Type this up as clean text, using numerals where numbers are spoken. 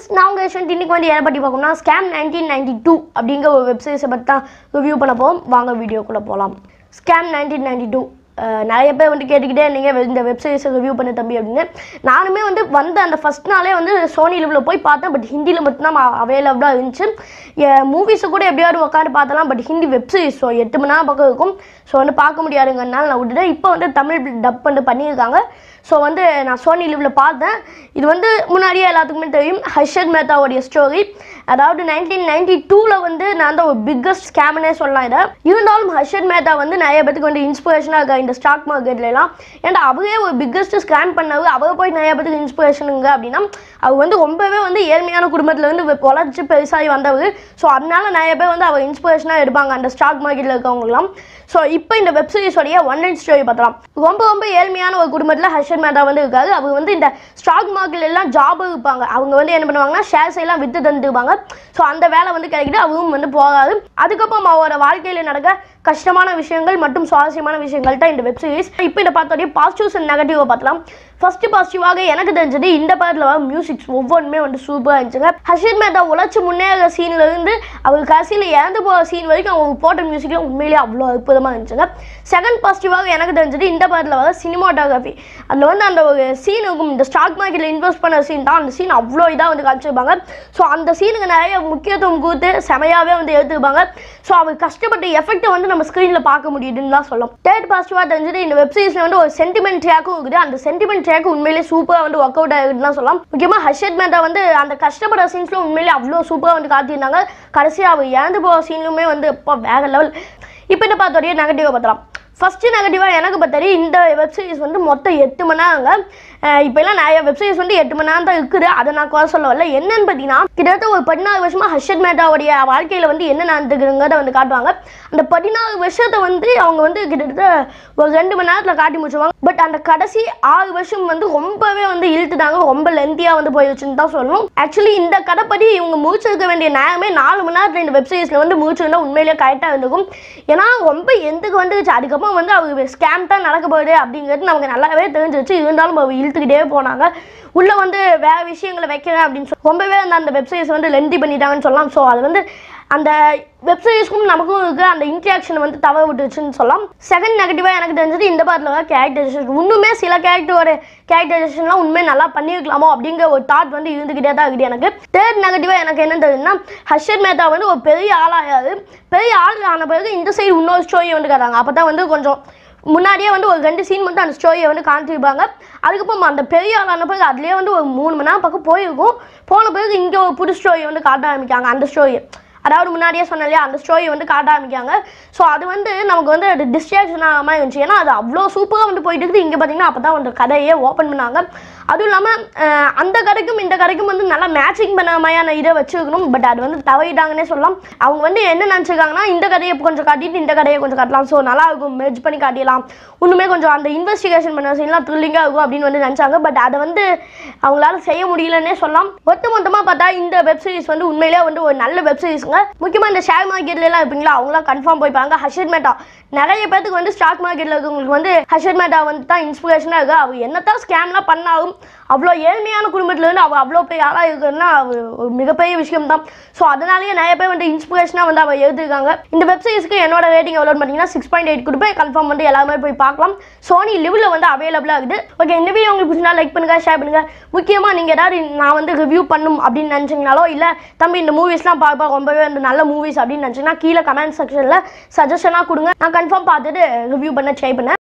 நான் உங்கள் யஷ்வந்த் இன்னைக்கு வந்து எதை பற்றி பார்க்கணும்னா ஸ்கேம் 1992 அப்படிங்கிற ஒரு வெப்சைட்ஸை பற்றி தான் ரிவ்யூ பண்ண போவோம். வாங்க வீடியோக்குள்ளே போகலாம். ஸ்கேம் 1992 நிறைய பேர் வந்து கேட்டுக்கிட்டே இருந்தீங்க இந்த வெப்சைட்ஸை ரிவ்யூ பண்ண தம்பி அப்படின்னு. நானுமே வந்து அந்த ஃபஸ்ட் நாளே வந்து சோனி லிவ்வில் போய் பார்த்தேன். பட் ஹிந்தியில் மட்டும்தான் அவைலபிளாக இருந்துச்சு. மூவிஸை கூட எப்படியாவது உட்காந்து பார்த்தலாம். பட் ஹிந்தி வெப்சைட்ஸ் 8 மணி நேரம் பக்கம் இருக்கும். ஸோ வந்து பார்க்க முடியாதுங்கனால நான் விட்டுட்டேன். இப்போ வந்து தமிழ் டப் பண்ணியிருக்காங்க. ஸோ வந்து நான் சோனி லிவ்வில் பார்த்தேன். இது வந்து முன்னாடியே எல்லாத்துக்குமே தெரியும். ஹர்ஷத் மேத்தாவுடைய ஸ்டோரி. அதாவது 1992 வந்து நான் தான் ஒரு பிக்கஸ்ட் ஸ்கேம்னே சொல்லலாம். இதை இருந்தாலும் ஹர்ஷத் மேத்தா வந்து நிறைய பேருக்கு வந்து இன்ஸ்பிரேஷனாக இருக்கா இந்த ஸ்டாக் மார்க்கெட்லாம். ஏன்னா அவரே ஒரு பிக்கஸ்ட் ஸ்கேம் பண்ணவர். அவரை போய் நிறைய பேருக்கு இன்ஸ்பிரேஷனுங்க அப்படின்னா அவர் வந்து ரொம்பவே வந்து ஏழ்மையான குடும்பத்தில் வந்து வளர்ச்சி பெருசாகி வந்தவர். ஸோ அதனால நிறைய பேர் வந்து அவர் இன்ஸ்பிரேஷனாக எடுப்பாங்க அந்த ஸ்டாக் மார்க்கெட்டில் இருக்கவங்களாம். ஸோ இப்போ இந்த வெப்சீரிஸோடைய ஒன் லைன் ஸ்டோரி பார்த்தலாம். ரொம்ப ஏழ்மையான ஒரு குடும்பத்தில் ஹர்ஷத் மேத்தா வந்து இருக்காரு. அவங்க வந்து இந்த ஸ்டாக் மார்க்கெட்ல எல்லாம் ஜாப் இருப்பாங்க. அவங்க வந்து என்ன பண்ணுவாங்கன்னா ஷேர்ஸ் எல்லாம் விற்று தந்துருப்பாங்க. ஸோ அந்த வேலை வந்து கிடைக்கிட்டு அவரும் வந்து போகாது. அதுக்கப்புறம் அவரோட வாழ்க்கையில் நடக்க கஷ்டமான விஷயங்கள் மற்றும் சுவாரஸ்யமான விஷயங்கள் தான் இந்த வெப்சீரிஸ். இப்போ இந்த பார்த்தோடைய பாசிட்டிவ்ஸ் அண்ட் நெகட்டிவாக பார்க்கலாம். ஃபர்ஸ்ட் பாசிட்டிவாக எனக்கு தெரிஞ்சது இந்த படத்தில் வர மியூசிக்ஸ் ஒவ்வொன்றுமே வந்து சூப்பராக இருந்துச்சுங்க. ஹர்ஷத் மேத்தா உழைச்சி முன்னேற சீன்ல இருந்து அவர் கடைசியில் இறந்து போகிற சீன் வரைக்கும் அவங்க போட்ட மியூசிக்லாம் உண்மையிலேயே அவ்வளோ அற்புதமாக இருந்துச்சுங்க. செகண்ட் பாசிட்டிவாக எனக்கு தெரிஞ்சது இந்த படத்தில் வர சினிமாட்டோகிராஃபி. அதில் வந்து அந்த ஒரு சீன் இருக்கும். இந்த ஸ்டாக் மார்க்கெட்டில் இன்வெஸ்ட் பண்ண சீன் தான். அந்த சீன் அவ்வளோ இதாக வந்து காமிச்சிருப்பாங்க. ஸோ அந்த சீனுக்கு நிறைய முக்கியத்துவம் கொடுத்து செமையாகவே வந்து எடுத்துருப்பாங்க. ஸோ அவர் கஷ்டப்பட்ட எஃபெக்டை வந்து நம்ம ஸ்க்ரீனில் பார்க்க முடியுதுன்னு தான் சொல்லலாம். தேர்ட் பாசிட்டிவாக தெரிஞ்சது இந்த வெப்சீரிஸில் வந்து ஒரு சென்டிமெண்ட் ட்ராக்கும் இருக்குது. அந்த சென்டிமெண்ட் ட்ராக் உண்மையிலேயே சூப்பராக வந்து ஒர்க் அவுட் ஆகுதுன்னு சொல்லலாம். முக்கியமாக ஹர்ஷத் மேத்தா வந்து அந்த கஷ்டப்படுற சீன்ஸ்ல உண்மையிலேயே அவ்வளோ சூப்பராக வந்து காட்டியிருந்தாங்க. கடைசியாக அவர் இறந்து போகிற சீன்லுமே வந்து இப்போ வேற லெவல். இப்போ என்ன பார்த்தோடைய நெகட்டிவாக பார்த்தலாம். ஃபஸ்ட்டு நெகட்டிவாக எனக்கு பார்த்தா இந்த வெப்சீரிஸ் வந்து மொத்தம் 8 மணி நேரங்க. இப்போலாம் நிறைய வெப்சீரிஸ் வந்து 8 மணி நேரம் தான் இருக்குது. அதை நான் குறை சொல்ல வரல. என்னன்னு பார்த்தீங்கன்னா கிட்டத்தட்ட ஒரு 14 வருஷமாக ஹர்ஷத் மேத்தாவுடைய வாழ்க்கையில் வந்து என்ன நடந்துக்கிறங்கிறத வந்து காட்டுவாங்க. அந்த 14 வருஷத்தை வந்து அவங்க வந்து கிட்டத்தட்ட ஒரு 2 மணி நேரத்தில் காட்டி முடிச்சுவாங்க. பட் அந்த கடைசி 6 வருஷம் வந்து ரொம்பவே வந்து இழுத்துட்டாங்க. ரொம்ப லென்த்தியாக வந்து போயிடுச்சுன்னு தான் சொல்லணும். ஆக்சுவலி இந்த கதைப்படி இவங்க முடிச்சிருக்க வேண்டிய நேரமே 4 மணி நேரத்தில் இந்த வெப்சீரிஸில் வந்து முடிச்சிருந்தா உண்மையிலேயே கரெக்டாக இருந்திருக்கும். ஏன்னா ரொம்ப எந்துக்கு வந்துச்சு. அதுக்கப்புறம் வந்து அவங்க ஸ்கேம் தான் நடக்க போகுது அப்படிங்கிறது நமக்கு நல்லாவே தெரிஞ்சிருச்சு. இருந்தாலும் அவங்க இழுத்துக்கிட்டே போனாங்க. உள்ள வந்து வேற விஷயங்களை வைக்கிறேன் அப்படின்னு சொல்லி ரொம்பவே அந்த வெப்சைட்ஸ் வந்து லென்தி பண்ணிட்டாங்கன்னு சொல்லலாம். ஸோ அது வந்து அந்த வெப்சைட்ஸ்க்கும் நமக்கும் இருக்க அந்த இன்ட்ராக்ஷனை வந்து தவற விட்டுச்சுன்னு சொல்லலாம். செகண்ட் நெகட்டிவாக எனக்கு தெரிஞ்சது இந்த படத்தில் வர கேரக்டரைசேஷன். இன்னுமே சில கேரக்டரைசேஷன்லாம் உண்மை நல்லா பண்ணியிருக்கலாமோ அப்படிங்கிற ஒரு தாட் வந்து இருந்துக்கிட்டே தான் இருக்குது எனக்கு. தேர்ட் நெகட்டிவாக எனக்கு என்ன தெரியுதுன்னா ஹர்ஷத் மேத்தா வந்து ஒரு பெரிய ஆளாகாது. பெரிய ஆள் ஆன பிறகு இந்த சைடு இன்னொரு ஸ்டோரியை வந்து காட்டாங்க. அப்போ தான் வந்து கொஞ்சம் முன்னாடியே வந்து ஒரு 2 சீன் மட்டும் அந்த ஸ்டோரியை வந்து காமிச்சிருப்பாங்க. அதுக்கப்புறம் அந்த பெரிய ஆளான பிறகு அதுலேயே வந்து ஒரு 3 மணி நேரம் பக்கம் போயிருக்கும். போன பிறகு இங்கே ஒரு புது ஸ்டோரியை வந்து காட்ட ஆரம்பிக்காங்க. அந்த ஸ்டோரியை அதாவது முன்னாடியே சொன்ன இல்லையா அந்த ஸ்டோரியை வந்து காட்ட ஆரம்பிக்காங்க. ஸோ அது வந்து நமக்கு வந்து அது டிஸ்ட்ராக்ஷன் ஆகாம மாதிரி இருந்துச்சு. ஏன்னா அது அவ்வளோ சூப்பராக வந்து போயிட்டு இருக்குது. இங்கே பார்த்தீங்கன்னா அப்போ தான் வந்து கதையே ஓப்பன் பண்ணாங்க. அதுவும் இல்லாமல் அந்த கதைக்கும் இந்த கதைக்கும் வந்து நல்லா மேட்சிங் பண்ண மாதிரியான இதை வச்சுருக்கணும். பட் அது வந்து தவறிட்டாங்கன்னே சொல்லலாம். அவங்க வந்து என்ன நினச்சிருக்காங்கன்னா இந்த கதையை கொஞ்சம் காட்டிட்டு இந்த கதையை கொஞ்சம் காட்டலாம். ஸோ நல்லா இருக்கும் மெர்ஜ் பண்ணி காட்டிடலாம். இன்னுமே கொஞ்சம் அந்த இன்வெஸ்டிகேஷன் பண்ண சீன்லாம் த்ரில்லிங்காக இருக்கும் அப்படின்னு வந்து நினச்சாங்க. பட் அதை வந்து அவங்களால செய்ய முடியலன்னே சொல்லலாம். மொத்தமாக பார்த்தா இந்த வெப்சீரிஸ் வந்து உண்மையிலே வந்து ஒரு நல்ல வெப்சீரிஸுங்க. முக்கியமாக இந்த ஷேர் மார்க்கெட்லாம் இருப்பீங்களா அவங்களாம் கன்ஃபார்ம் போய் பாருங்க. ஹர்ஷத் மேத்தா நிறைய பேருக்கு வந்து ஸ்டாக் மார்க்கெட்டில் இருக்கவங்களுக்கு வந்து ஹர்ஷத் மேத்தா வந்து தான் இன்ஸ்பிரேஷனாக இருக்குது. அவர் என்னத்தான் ஸ்கேம்லாம் பண்ணாலும் அவ்வளோ ஏழ்மையான குடும்பத்துலேருந்து அவர் அவ்வளோ பெரிய ஆளாக இருக்குன்னா அவர் ஒரு மிகப்பெரிய விஷயம் தான். ஸோ அதனாலேயே நிறைய பேர் வந்து இன்ஸ்பிரேஷனாக வந்து அவர் எழுதிருக்காங்க. இந்த வெப்சீரிஸ்க்கு என்னோட ரேட்டிங் எவ்வளோன்னு பார்த்தீங்கன்னா 6.8 கொடுப்பேன். கன்ஃபார்ம் வந்து எல்லாமே போய் பார்க்கலாம். சோனி லிவ்வில் வந்து அவைலபிளாக இருக்குது. ஓகே, இந்த வீடியோ உங்களுக்கு பிடிச்சினா லைக் பண்ணுங்கள், ஷேர் பண்ணுங்கள். முக்கியமாக நீங்கள் ஏதாவது நான் வந்து ரிவ்யூ பண்ணும் அப்படின்னு நினச்சிங்கனாலோ இல்லை தம்பி இந்த மூவிஸ்லாம் பார்ப்பா ரொம்பவே வந்து நல்ல மூவிஸ் அப்படின்னு நினச்சிங்கன்னா கீழே கமெண்ட் செக்ஷனில் சஜஷனாக கொடுங்க. நான் கன்ஃபார்ம் பார்த்துட்டு ரிவ்யூ பண்ண ட்ரை பண்ணேன்.